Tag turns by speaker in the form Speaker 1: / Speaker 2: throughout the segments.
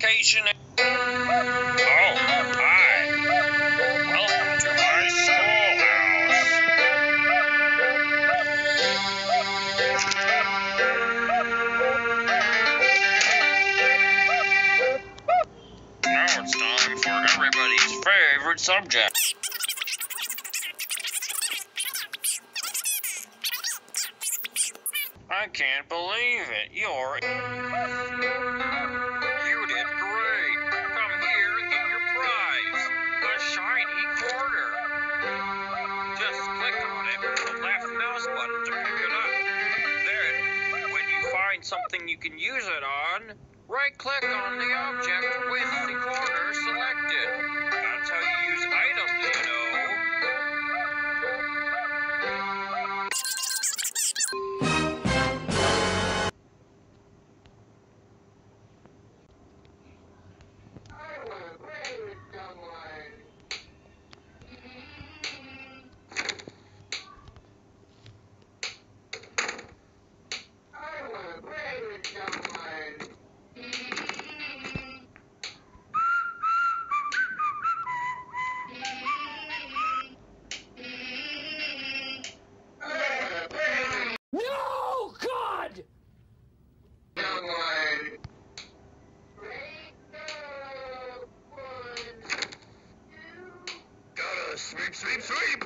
Speaker 1: location. Oh, hi. Welcome to my schoolhouse. Now it's time for everybody's favorite subject. I can't believe it. You did great. Come here and get your prize. A shiny quarter. Just click on it with the left mouse button to pick it up. Then, when you find something you can use it on, right-click on the object with the quarter selected. That's how you use items, you know.
Speaker 2: No, God!
Speaker 3: Gotta sweep, sweep, sweep!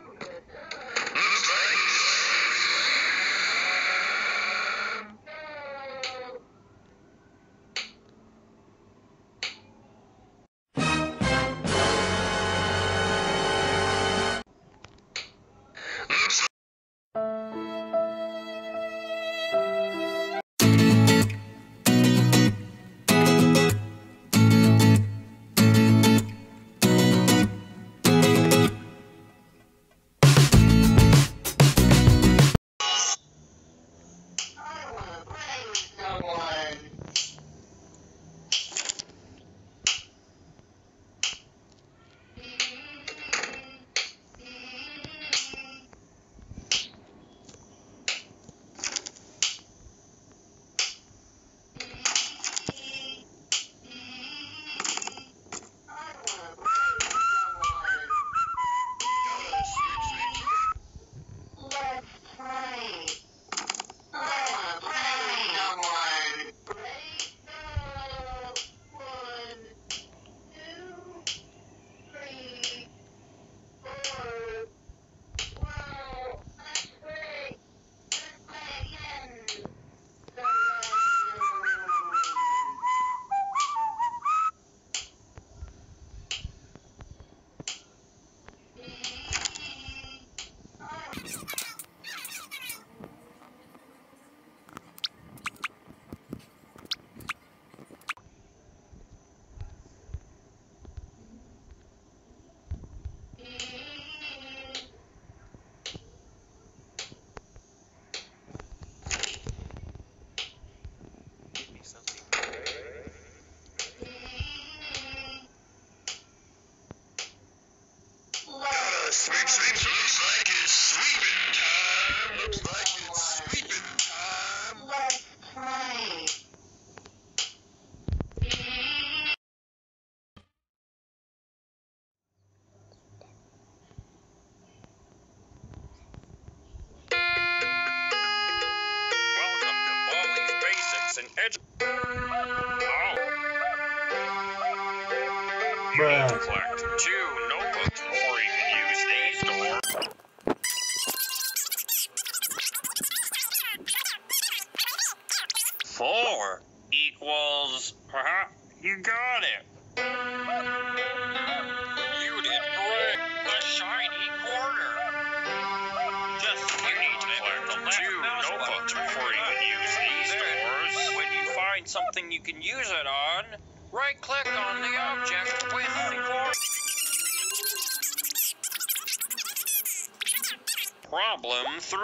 Speaker 3: Sweep, sweep, sweep. Looks like it's sweeping time. Looks like it's sweeping time. Let's play.
Speaker 1: Welcome to Baldi's Basics and You need to collect 2 notebooks before you can use these doors. 4 equals... you got it. You did great. A shiny quarter. You need to collect 2 notebooks before you can use these doors. When you find something you can use it on, right-click on the object with the quarter. Problem 3.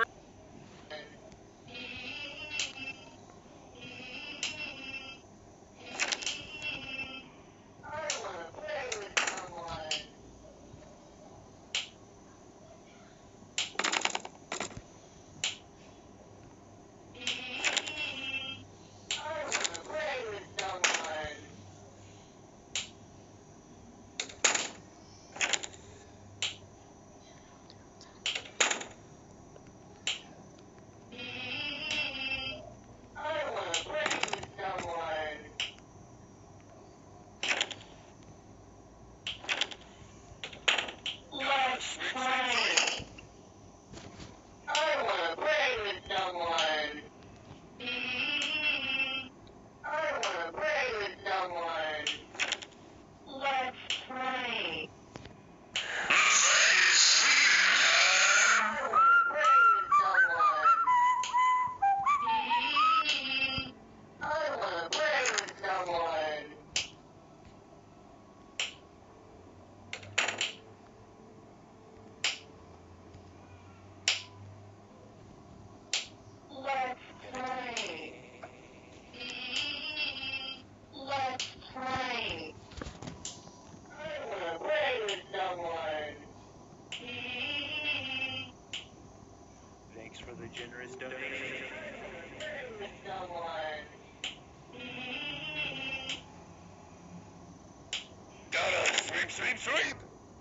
Speaker 3: sweep, sweep.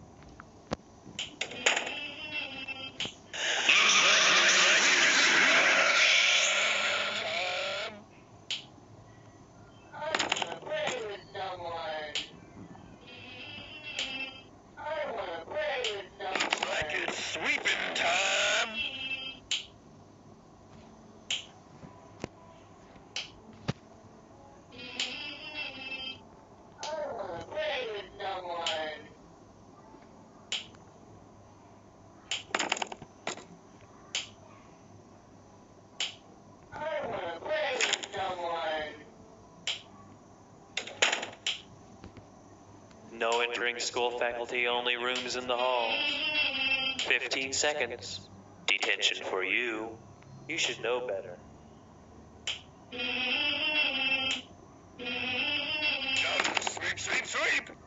Speaker 3: Sweeping time.
Speaker 4: No entering school faculty, only rooms in the hall. 15 seconds. Detention for you. You should know better.
Speaker 3: Sweep, sweep, sweep.